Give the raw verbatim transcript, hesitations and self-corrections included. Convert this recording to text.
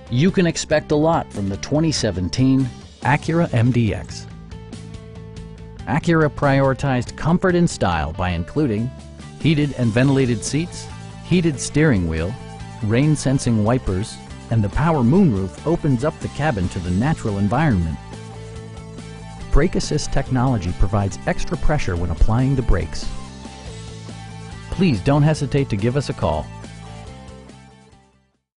You can expect a lot from the twenty seventeen Acura M D X. Acura prioritized comfort and style by including heated and ventilated seats, heated steering wheel, rain-sensing wipers, and the power moonroof opens up the cabin to the natural environment. Brake Assist technology provides extra pressure when applying the brakes. Please don't hesitate to give us a call.